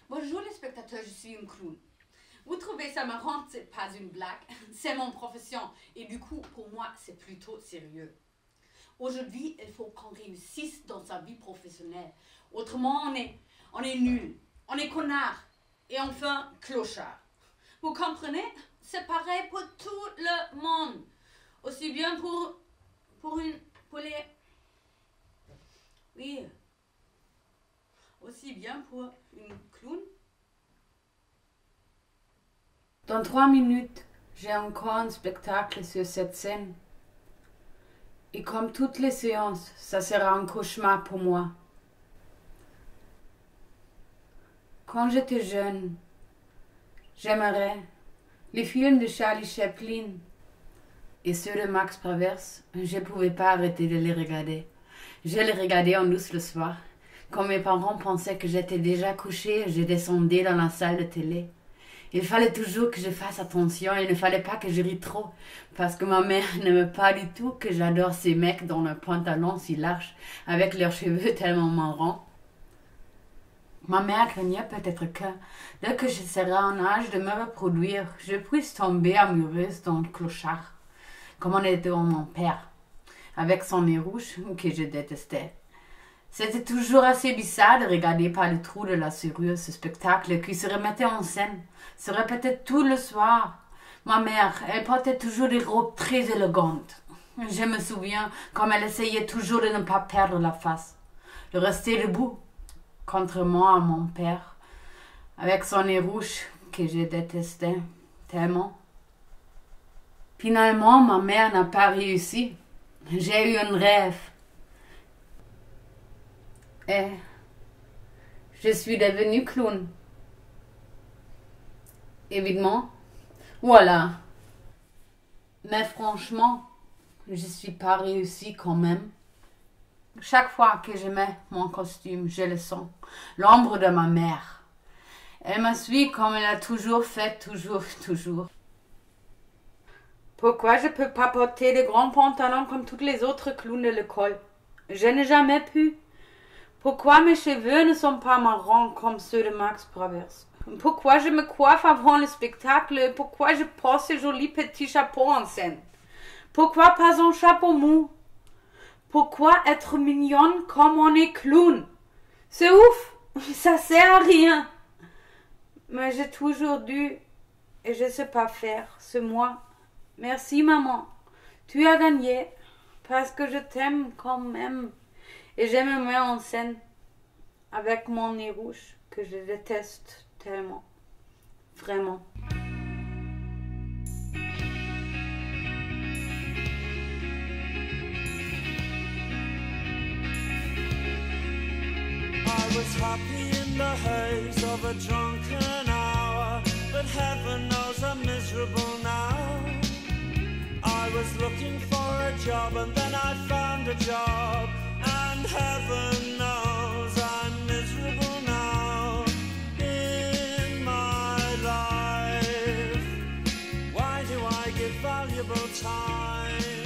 Bonjour les spectateurs, je suis une clown. Vous trouvez ça marrant? C'est pas une blague, c'est mon profession. Et du coup, pour moi, c'est plutôt sérieux. Aujourd'hui, il faut qu'on réussisse dans sa vie professionnelle. Autrement, on est nul, on est connard et enfin clochard. Vous comprenez? C'est pareil pour tout le monde. Aussi bien pour les... Oui. Aussi bien pour une clown. Dans 3 minutes, j'ai encore un spectacle sur cette scène. Et comme toutes les séances, ça sera un cauchemar pour moi. Quand j'étais jeune, j'aimerais les films de Charlie Chaplin et ceux de Max Pravers. Je ne pouvais pas arrêter de les regarder. Je les regardais en douce le soir. Quand mes parents pensaient que j'étais déjà couchée, je descendais dans la salle de télé. Il fallait toujours que je fasse attention, il ne fallait pas que je rie trop, parce que ma mère n'aime pas du tout que j'adore ces mecs dans leurs pantalons si larges, avec leurs cheveux tellement marrons. Ma mère craignait peut-être que, dès que je serai en âge de me reproduire, je puisse tomber amoureuse d'un clochard, comme en était mon père, avec son nez rouge que je détestais. C'était toujours assez bizarre de regarder par le trou de la serrure ce spectacle qui se remettait en scène, se répétait tout le soir. Ma mère, elle portait toujours des robes très élégantes. Je me souviens comme elle essayait toujours de ne pas perdre la face, de rester debout, contrairement à mon père, avec son nez rouge que je détestais tellement. Finalement, ma mère n'a pas réussi. J'ai eu un rêve. Et je suis devenue clown. Évidemment, voilà. Mais franchement, je ne suis pas réussie quand même. Chaque fois que je mets mon costume, je le sens. L'ombre de ma mère. Elle me suit comme elle a toujours fait, toujours. Pourquoi je ne peux pas porter de grands pantalons comme toutes les autres clowns de l'école? Je n'ai jamais pu. Pourquoi mes cheveux ne sont pas marrons comme ceux de Max Pravers? Pourquoi je me coiffe avant le spectacle? Pourquoi je porte ce joli petit chapeau en scène? Pourquoi pas un chapeau mou? Pourquoi être mignonne comme on est clown? C'est ouf! Ça sert à rien! Mais j'ai toujours dû et je ne sais pas faire, c'est moi. Merci maman, tu as gagné parce que je t'aime quand même. Et je me mets en scène avec mon nez rouge que je déteste tellement. Vraiment. I was happy in the haze of a drunken hour, but heaven knows I'm miserable now. I was looking for a job and then I found a job, and heaven knows I'm miserable now in my life. Why do I give valuable time